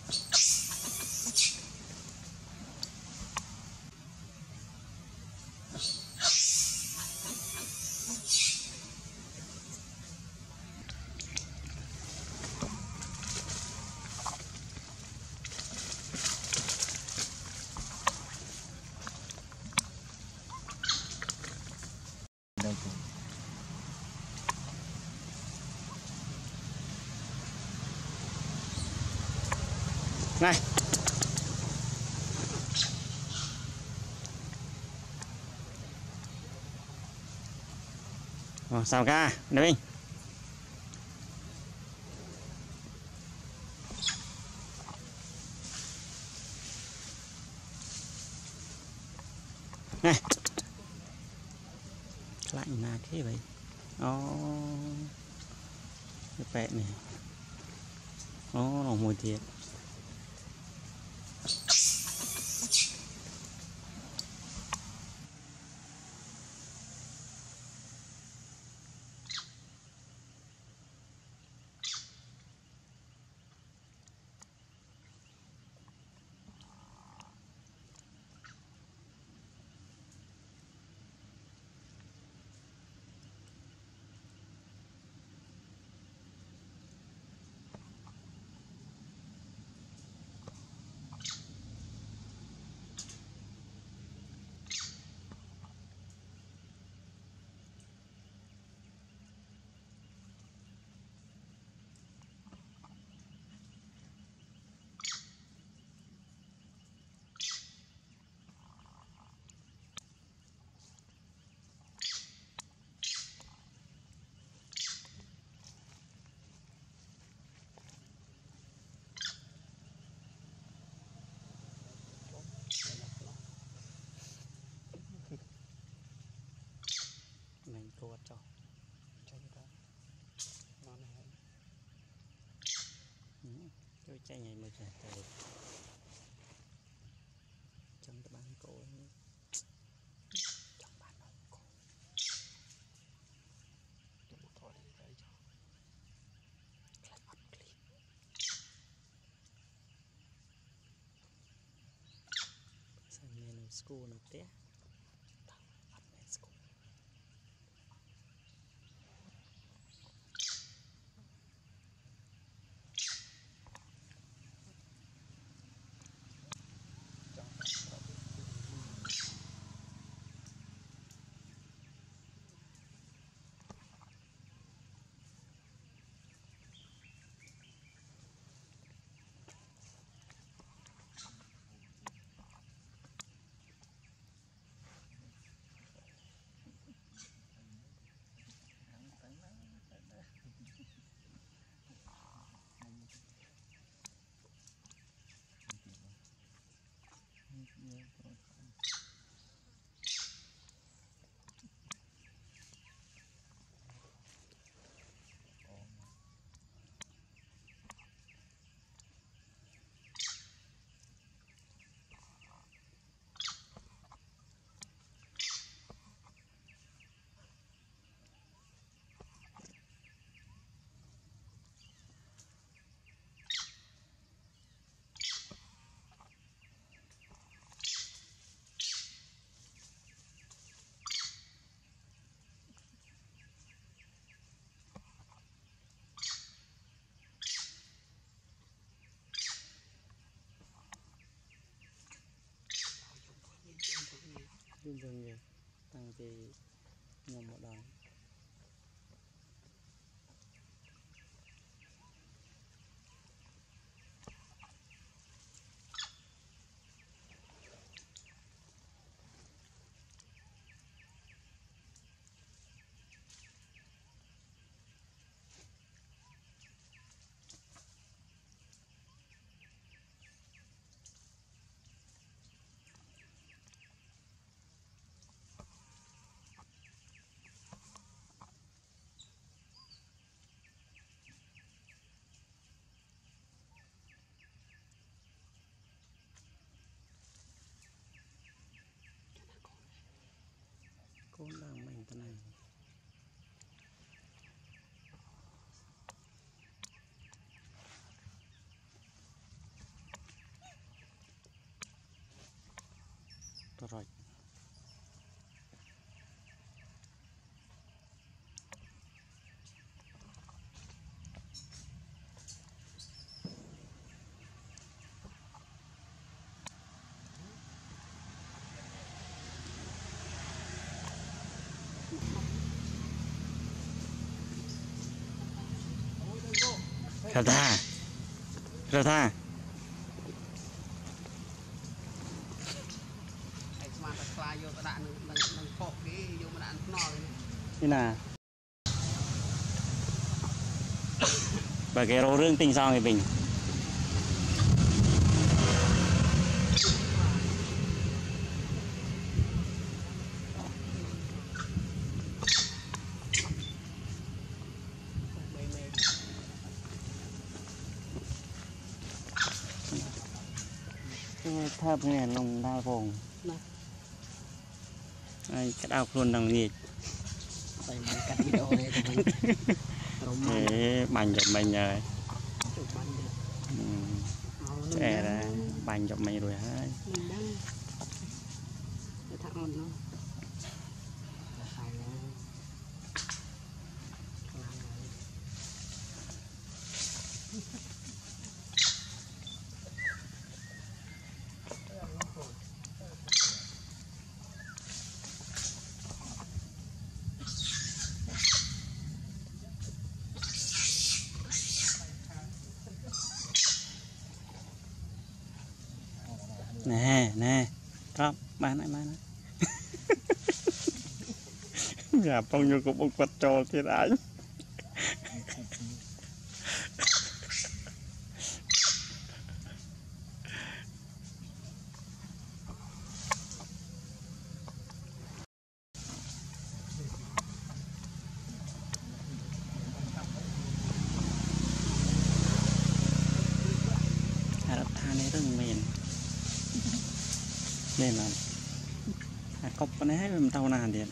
này sao ca đây này lạnh là thế vậy cái vẹn này nó mùi thiệt. Mình cột cho cái đó ngon này tôi chạy nhảy một chạy tới trong cái bán cổ trong bán cổ tôi một thôi đi đây cho clip up clip sang menu school nó té up menu school dừng dừng tăng thì ngầm một đòn rồi ra tha thế nào bà cái rô rương tinh sao người bình thơm này lòng đau vùng cái đau luôn đồng nhiệt thế bành chụp mình rồi trẻ ra bành chụp mình rồi hết nè top bán lại nhà bao nhiêu cũng bông quật trò thế đấy rừng miền nên là cọc con ấy làm tàu nàn điện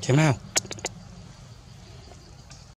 Thế nào?